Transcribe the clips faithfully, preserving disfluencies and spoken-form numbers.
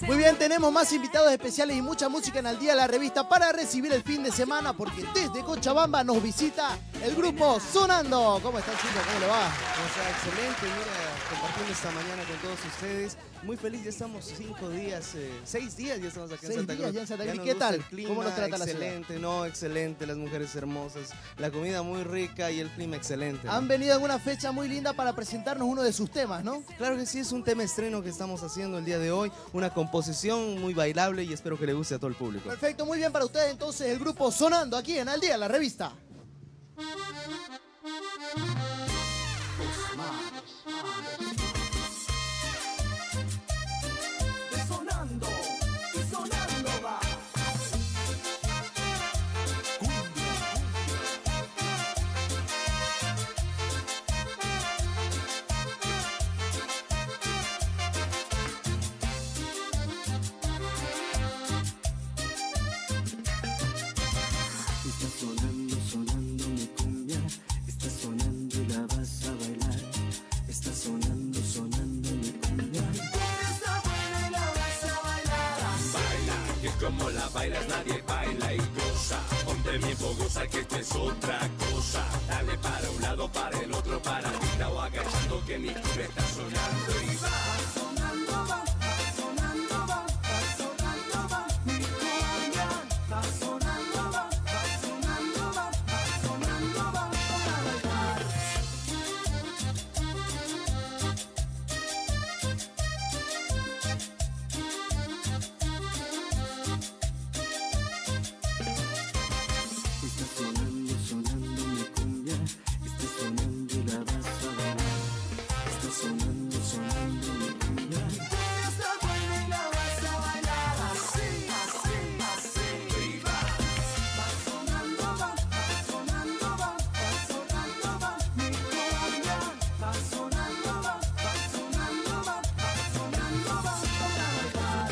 Muy bien, tenemos más invitados especiales y mucha música en Al Día de la Revista para recibir el fin de semana, porque desde Cochabamba nos visita el grupo Sonando. ¿Cómo están, chicos? ¿Cómo le va? O sea, excelente, mira, compartiendo esta mañana con todos ustedes. Muy feliz, ya estamos cinco días, eh, seis días ya estamos acá en Seis Santa días Cruz. ya en Santa Ya Cruz. nos ¿Qué gusta tal? el clima, ¿Cómo nos trata la ciudad? Excelente, no, excelente, las mujeres hermosas, la comida muy rica y el clima excelente, ¿no? Han venido en una fecha muy linda para presentarnos uno de sus temas, ¿no? Claro que sí, es un tema estreno que estamos haciendo el día de hoy, una composición muy bailable y espero que le guste a todo el público. Perfecto, muy bien para ustedes entonces el grupo Sonando aquí en Al Día de la Revista. Está sonando, sonando mi cumbia, está sonando y la vas a bailar. Está sonando, sonando mi cumbia. Está buena y la vas a bailar. Baila, que como la bailas nadie baila y goza. Ponte bien fogosa que esto es otra cosa. Dale para un lado, para el otro, para arriba o agachando que mi cumbia está sonando y va. Sonando va, sonando va, sonando va mi cumbia. Va sonando va, sonando va, sonando va para bailar. Está sonando, sonando mi cumbia, está sonando y la vas a bailar. Está sonando, sonando mi cumbia. Está buena y la vas a bailar. Así, así, así. Y va. Va sonando, va, va sonando, va, va sonando, va mi cumbia. Va sonando, va, va sonando, va, va sonando, va para bailar.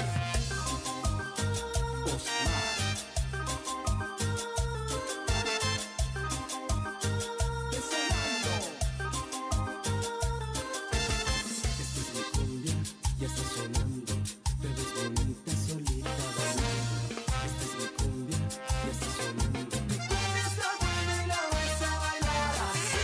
Esta es mi cumbia, ya está sonando. Te ves bonita solita bailando. Esta es mi cumbia, ya está sonando. Mi cumbia está buena y la vas a bailar así.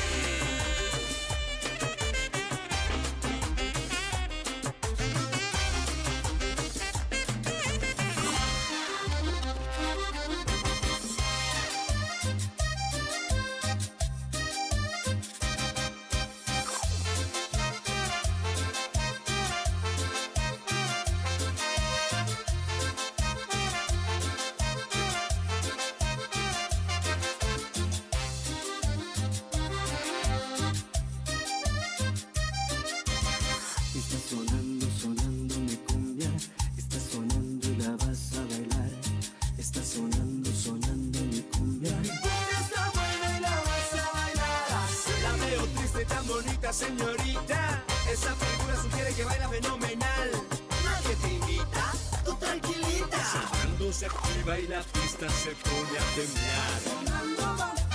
Está sonando, sonando mi cumbia, está sonando y la vas a bailar. Está sonando, sonando mi cumbia. Mi cumbia está buena y la vas a bailar así. La veo triste, tan bonita señorita. Esa figura sugiere que baila fenomenal. Nadie te invita, tú tranquilita. Sonando se activa y la pista se pone a temblar. Sonando va,